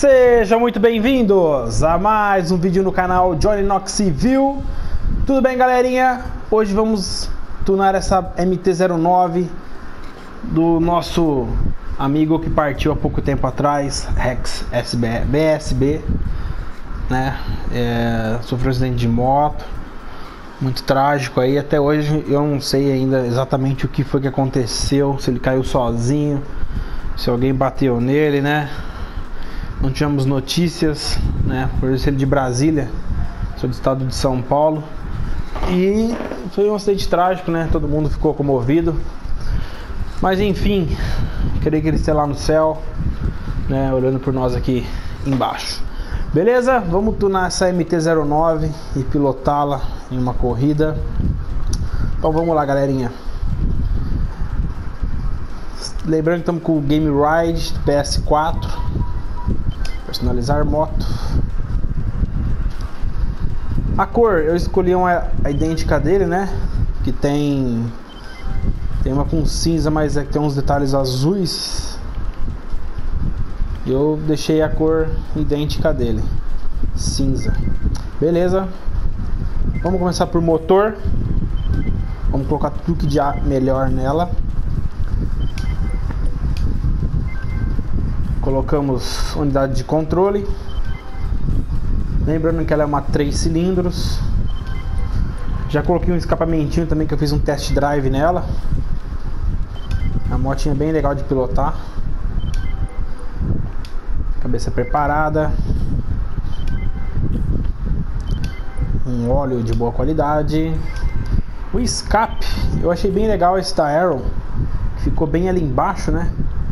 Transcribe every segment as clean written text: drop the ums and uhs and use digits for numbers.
Sejam muito bem-vindos a mais um vídeo no canal Johnny Knox Civil. Tudo bem, galerinha? Hoje vamos tunar essa MT-09 do nosso amigo que partiu há pouco tempo atrás, Rex BSB, né? Sofreu um acidente de moto, muito trágico aí. Até hoje eu não sei ainda exatamente o que foi que aconteceu, se ele caiu sozinho, se alguém bateu nele, né? Não tivemos notícias, né? Por isso ele de Brasília, sou do estado de São Paulo. E foi um acidente trágico, né? Todo mundo ficou comovido. Mas enfim, creio que ele esteja lá no céu, né? Olhando por nós aqui embaixo. Beleza? Vamos tunar essa MT-09 e pilotá-la em uma corrida. Então vamos lá, galerinha. Lembrando que estamos com o Game Ride PS4. Personalizar moto. A cor, eu escolhi a idêntica dele, né? Que tem uma com cinza, mas é que tem uns detalhes azuis. Eu deixei a cor idêntica dele, cinza. Beleza? Vamos começar por motor. Vamos colocar tudo que de melhor nela. Colocamos unidade de controle. Lembrando que ela é uma 3 cilindros. Já coloquei um escapamentinho também, que eu fiz um test drive nela. A motinha é bem legal de pilotar. Cabeça preparada. Um óleo de boa qualidade. O escape, eu achei bem legal esse da Arrow. Ficou bem ali embaixo, né?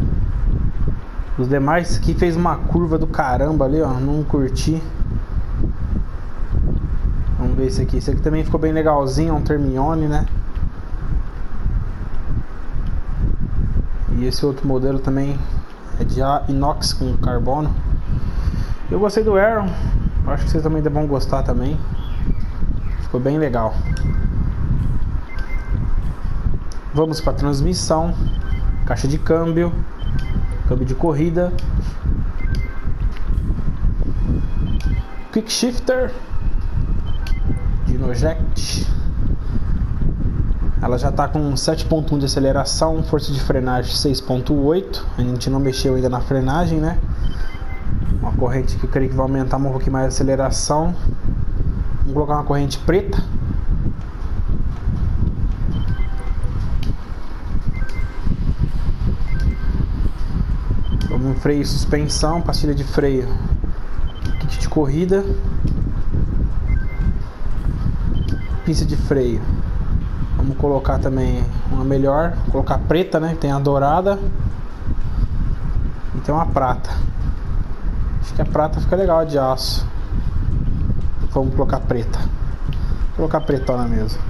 Os demais aqui fez uma curva do caramba ali, ó. Não curti. Vamos ver esse aqui. Esse aqui também ficou bem legalzinho. É um Termione, né? E esse outro modelo também é de inox com carbono. Eu gostei do Arrow. Acho que vocês também vão gostar também. Ficou bem legal. Vamos para a transmissão. Caixa de câmbio. Câmbio de corrida. Quick Shifter. Dynoject. Ela já está com 7.1 de aceleração. Força de frenagem 6.8. A gente não mexeu ainda na frenagem, né? Uma corrente que eu creio que vai aumentar um pouquinho mais a aceleração. Vamos colocar uma corrente preta. Um freio e suspensão, pastilha de freio, kit de corrida, pinça de freio. Vamos colocar também uma melhor, colocar preta, né? Tem a dourada e tem uma prata. Acho que a prata fica legal de aço. Vamos colocar preta. Vou colocar pretona mesmo.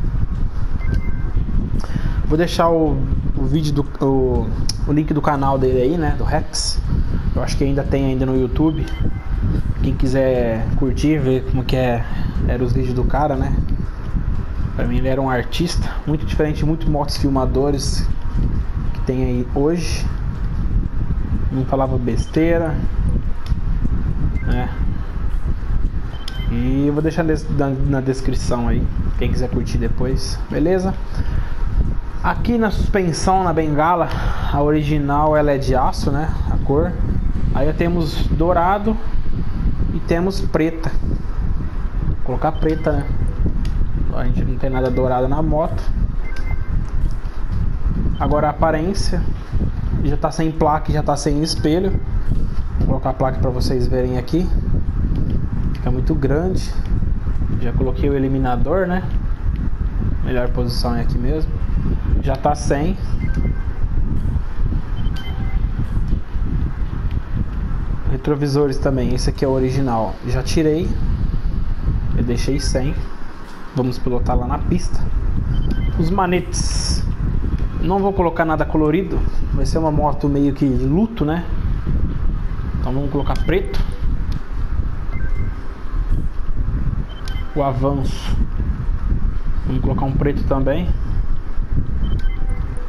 Vou deixar o vídeo o link do canal dele aí, né, do Rex. Eu acho que ainda tem ainda no YouTube. Quem quiser curtir, ver como que eram os vídeos do cara, né? Pra mim ele era um artista, muito diferente de muitos motos filmadores que tem aí hoje. Não falava besteira, né? E eu vou deixar na descrição aí, quem quiser curtir depois, beleza? Aqui na suspensão, na bengala, a original ela é de aço, né? A cor. Aí temos dourado e temos preta. Vou colocar preta, né? A gente não tem nada dourado na moto. Agora a aparência já tá sem placa, já tá sem espelho. Vou colocar a placa para vocês verem aqui. Fica muito grande. Já coloquei o eliminador, né? Melhor posição é aqui mesmo. Já tá sem. Retrovisores também, esse aqui é o original. Já tirei. Eu deixei sem. Vamos pilotar lá na pista. Os manetes. Não vou colocar nada colorido. Vai ser uma moto meio que de luto, né? Então vamos colocar preto. O avanço. Vamos colocar um preto também.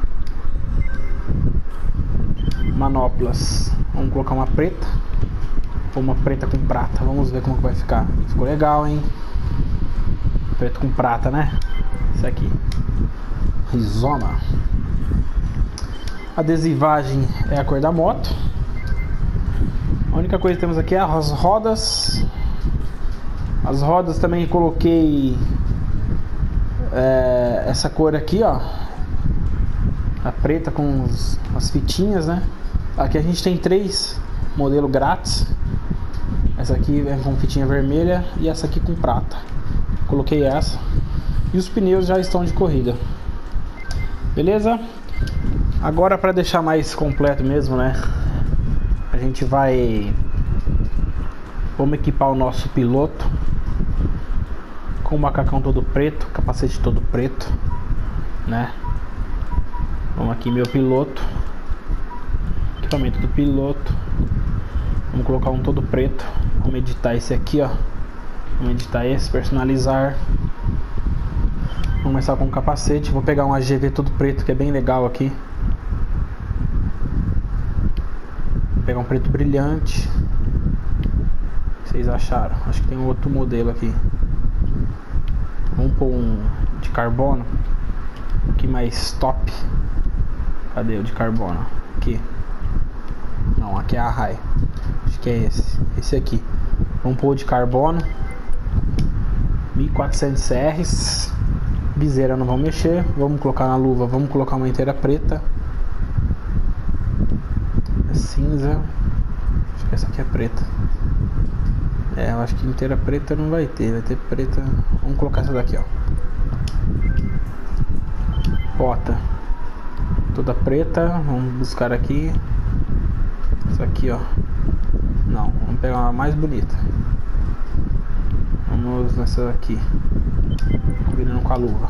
Manoplas, vamos colocar uma preta. Pôr uma preta com prata. Vamos ver como que vai ficar. Ficou legal, hein? Preto com prata, né? Isso aqui. Rizoma. Adesivagem é a cor da moto. A única coisa que temos aqui é as rodas. As rodas também coloquei essa cor aqui, ó. A preta com as fitinhas, né? Aqui a gente tem 3 modelos grátis. Essa aqui é com fitinha vermelha e essa aqui com prata. Coloquei essa. E os pneus já estão de corrida. Beleza? Agora, para deixar mais completo mesmo, né? A gente vamos equipar o nosso piloto com o macacão todo preto, capacete todo preto, né? Vamos aqui, meu piloto. Equipamento do piloto. Vamos colocar um todo preto. Vamos editar esse aqui, ó. Vamos editar esse, personalizar. Vamos começar com o capacete. Vou pegar um AGV todo preto, que é bem legal aqui. Vou pegar um preto brilhante. O que vocês acharam? Acho que tem um outro modelo aqui. Vamos pôr um de carbono. Aqui mais top. Cadê o de carbono? Aqui. Não, aqui é a Rai. Acho que é esse. Esse aqui. Vamos pôr o de carbono. 1400 CRs. Viseira não vamos mexer. Vamos colocar na luva. Vamos colocar uma inteira preta. É cinza. Acho que essa aqui é preta. Eu acho que inteira preta não vai ter. Vai ter preta. Vamos colocar essa daqui, ó. Bota. Toda preta. Vamos buscar aqui. Essa aqui, ó. Não, vamos pegar uma mais bonita. Vamos nessa aqui. Combinando com a luva.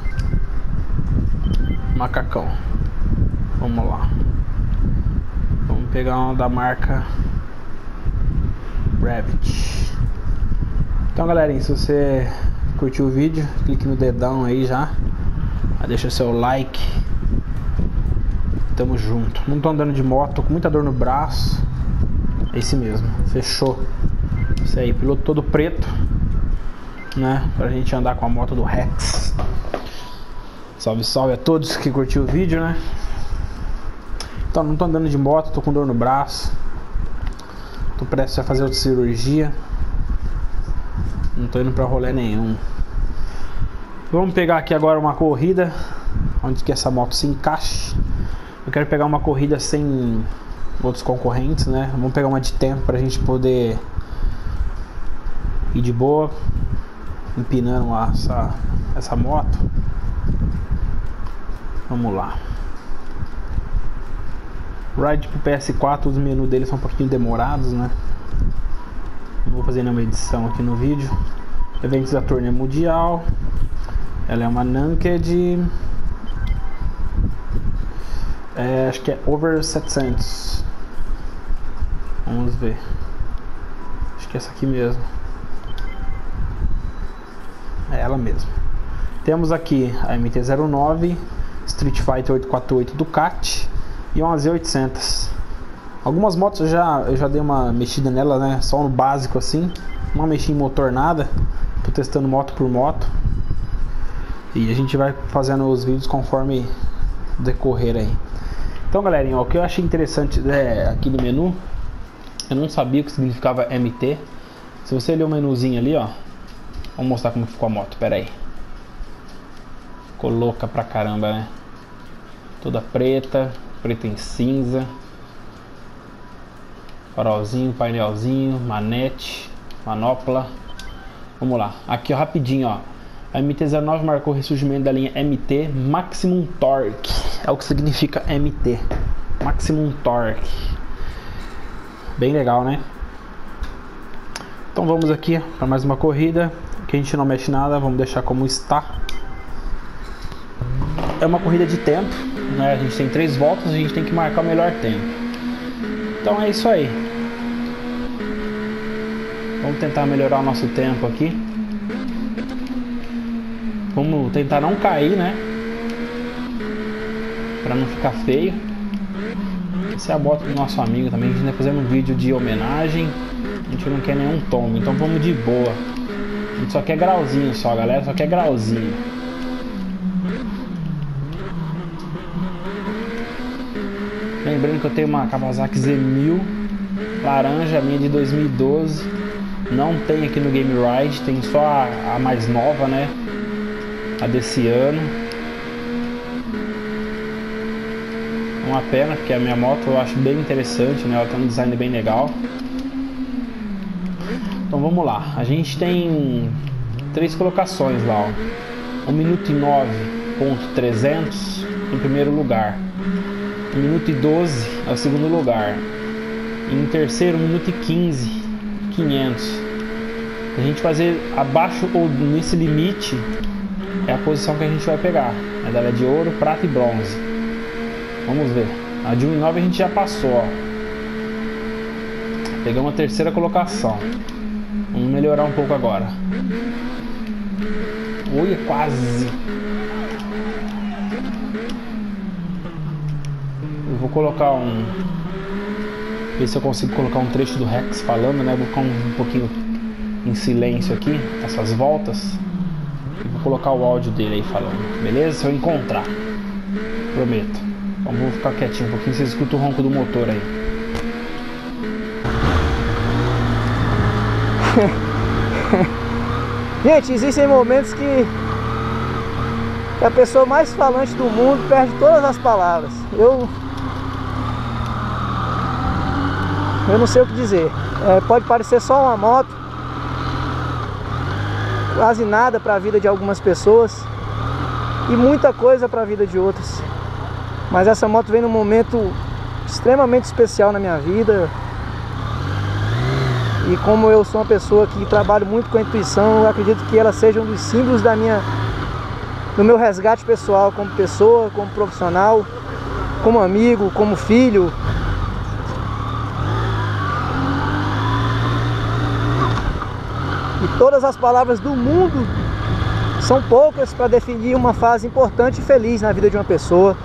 Macacão. Vamos lá. Vamos pegar uma da marca Rabbit. Então, galerinha, se você curtiu o vídeo, clique no dedão aí já. Deixa seu like. Tamo junto. Não tô andando de moto, tô com muita dor no braço. É esse mesmo, fechou. Isso aí, piloto todo preto, né? Pra gente andar com a moto do Rex. Salve, salve a todos que curtiu o vídeo, né? Então, não tô andando de moto, tô com dor no braço. Tô prestes a fazer outra cirurgia. Não tô indo pra rolê nenhum. Vamos pegar aqui agora uma corrida onde que essa moto se encaixe. Eu quero pegar uma corrida sem outros concorrentes, né? Vamos pegar uma de tempo pra gente poder ir de boa, empinando essa moto. Vamos lá. Ride pro PS4, os menus dele são um pouquinho demorados, né? Não vou fazer nenhuma edição aqui no vídeo. Eventos da turnê mundial. Ela é uma Naked. Acho que é over 700. Vamos ver. Acho que é essa aqui mesmo. É ela mesmo. Temos aqui a MT-09, Street Fighter 848 Ducati e uma Z800. Algumas motos eu já dei uma mexida nela, né? Só no básico assim. Não mexi em motor nada. Tô testando moto por moto. E a gente vai fazendo os vídeos conforme decorrer aí. Então, galerinha, ó, o que eu achei interessante aqui no menu, eu não sabia o que significava MT. Se você ler o menuzinho ali, ó, vou mostrar como ficou a moto, pera aí. Ficou louca pra caramba, né? Toda preta, preta em cinza. Farolzinho, painelzinho, manete, manopla. Vamos lá, aqui ó, rapidinho, ó. A MT-09 marcou o ressurgimento da linha MT Maximum Torque. É o que significa MT, Maximum Torque. Bem legal, né? Então vamos aqui para mais uma corrida. Que a gente não mexe nada, vamos deixar como está. É uma corrida de tempo, né? A gente tem 3 voltas, a gente tem que marcar o melhor tempo. Então é isso aí. Vamos tentar melhorar o nosso tempo aqui. Vamos tentar não cair, né? Pra não ficar feio. Essa é a moto do nosso amigo também. A gente vai fazendo um vídeo de homenagem. A gente não quer nenhum tombo, então vamos de boa. A gente só quer grauzinho só, galera. Só quer grauzinho. Lembrando que eu tenho uma Kawasaki Z1000 laranja, minha de 2012. Não tem aqui no Game Ride, tem só a mais nova, né? A desse ano. Uma pena, porque a minha moto eu acho bem interessante, né? Ela tem um design bem legal. Então vamos lá. A gente tem 3 colocações lá, ó. 1 minuto e 9.300 em primeiro lugar. 1 minuto e 12 é o segundo lugar. E em terceiro, 1 minuto e 15.500. A gente fazer abaixo ou nesse limite é a posição que a gente vai pegar. A medalha de ouro, prata e bronze. Vamos ver. A de 1,9 a gente já passou, ó. Pegamos a terceira colocação. Vamos melhorar um pouco agora. Olha, quase. Eu vou colocar ver se eu consigo colocar um trecho do Rex falando, né? Vou ficar um pouquinho em silêncio aqui, essas voltas. E vou colocar o áudio dele aí falando, beleza? Se eu encontrar, prometo. Então vou ficar quietinho um pouquinho, vocês escutam o ronco do motor aí. Gente, existem momentos que a pessoa mais falante do mundo perde todas as palavras. Eu não sei o que dizer. Pode parecer só uma moto, quase nada para a vida de algumas pessoas e muita coisa para a vida de outras. Mas essa moto vem num momento extremamente especial na minha vida. E como eu sou uma pessoa que trabalho muito com a intuição, eu acredito que ela seja um dos símbolos do meu resgate pessoal como pessoa, como profissional, como amigo, como filho. E todas as palavras do mundo são poucas para definir uma fase importante e feliz na vida de uma pessoa.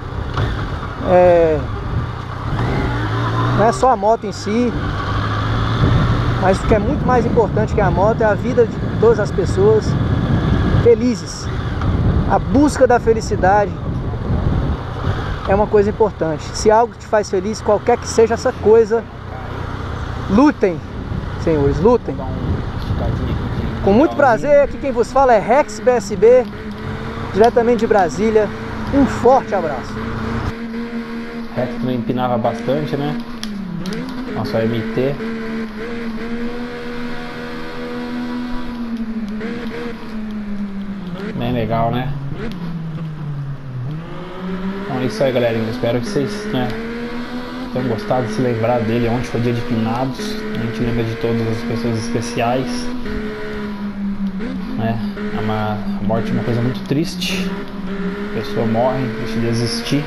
Não é só a moto em si, mas o que é muito mais importante que a moto é a vida de todas as pessoas felizes. A busca da felicidade é uma coisa importante. Se algo te faz feliz, qualquer que seja essa coisa, lutem, senhores, lutem. Com muito prazer, aqui quem vos fala é Rex BSB, diretamente de Brasília. Um forte abraço. Rex também empinava bastante, né? Nossa MT. Bem legal, né? Então é isso aí, galerinha. Eu espero que vocês, né, tenham gostado de se lembrar dele. Ontem foi dia de finados. A gente lembra de todas as pessoas especiais, né? A morte é uma coisa muito triste. A pessoa morre, deixa de existir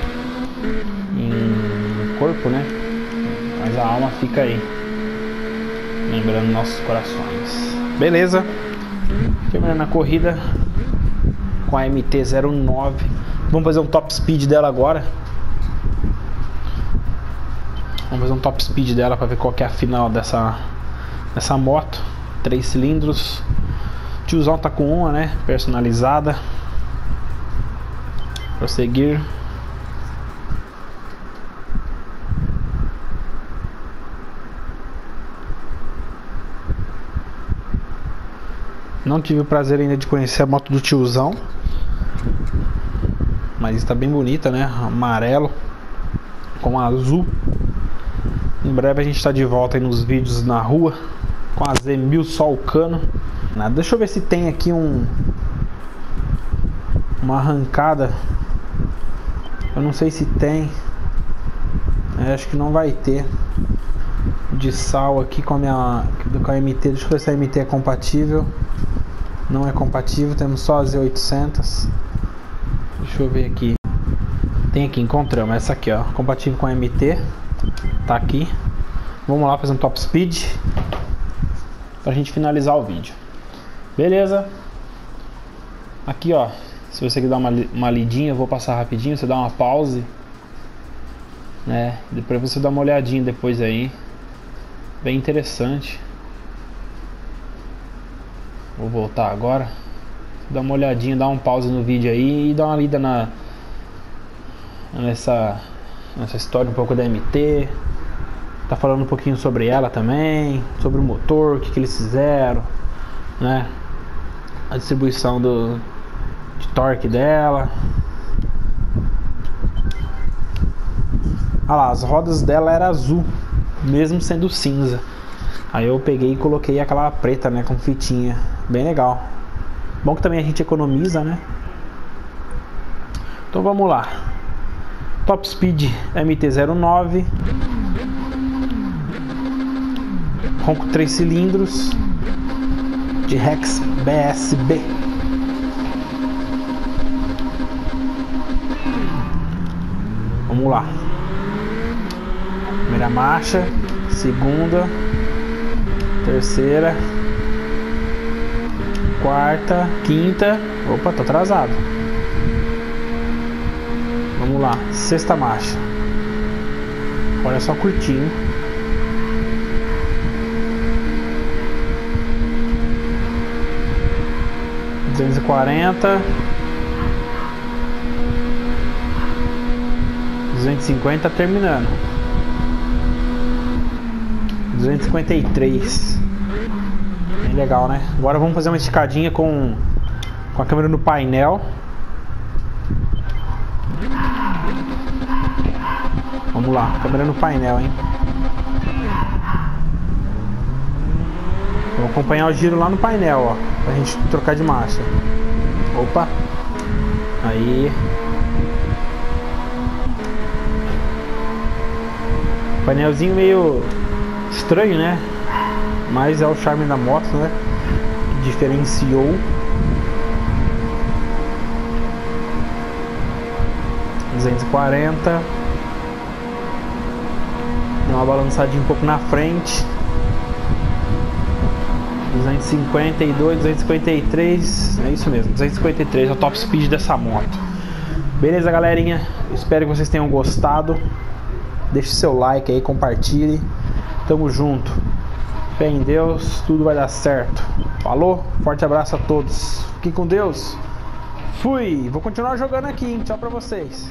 em corpo, né? Mas a alma fica aí, lembrando nossos corações. Beleza. Terminando a corrida com a MT-09. Vamos fazer um top speed dela agora. Vamos fazer um top speed dela para ver qual que é a final dessa moto. 3 cilindros. O tiozão tá com uma, né? Personalizada. Prosseguir. Não tive o prazer ainda de conhecer a moto do tiozão, mas está bem bonita, né? Amarelo com azul. Em breve a gente está de volta aí nos vídeos na rua com a Z1000 só o cano. Deixa eu ver se tem aqui uma arrancada. Eu não sei se tem. Acho que não vai ter de sal aqui com a MT. Deixa eu ver se a MT é compatível. Não é compatível, temos só a Z800. Deixa eu ver aqui. Tem aqui, encontramos essa aqui, ó, compatível com a MT. Tá aqui. Vamos lá fazer um top speed pra gente finalizar o vídeo. Beleza? Aqui, ó, se você quiser dar uma lidinha, eu vou passar rapidinho. Você dá uma pause né? Depois você dá uma olhadinha depois aí, bem interessante. Vou voltar agora, dá uma olhadinha, dá um pause no vídeo aí e dá uma lida nessa história um pouco da MT. Tá falando um pouquinho sobre ela também, sobre o motor, o que eles fizeram, né? A distribuição de torque dela. Ah lá, as rodas dela era azul, mesmo sendo cinza. Aí eu peguei e coloquei aquela preta, né, com fitinha, bem legal. Bom que também a gente economiza, né? Então vamos lá. Top Speed MT-09, ronco 3 cilindros de Rex BSB. Vamos lá. Primeira marcha, segunda, terceira, quarta, quinta. Opa, tô atrasado. Vamos lá, sexta marcha. Olha só, curtinho. $240, 250, terminando. 253. Bem legal, né? Agora vamos fazer uma esticadinha com a câmera no painel. Vamos lá, câmera no painel, hein? Vou acompanhar o giro lá no painel, ó, pra gente trocar de marcha. Opa! Aí. Painelzinho meio estranho, né? Mas é o charme da moto, né? Que diferenciou. 240. Deu uma balançadinha um pouco na frente. 252, 253. É isso mesmo, 253 é o top speed dessa moto. Beleza, galerinha? Espero que vocês tenham gostado. Deixe seu like aí, compartilhe. Tamo junto. Fé em Deus, tudo vai dar certo. Falou, forte abraço a todos. Fiquem com Deus. Fui. Vou continuar jogando aqui, hein? Tchau pra vocês.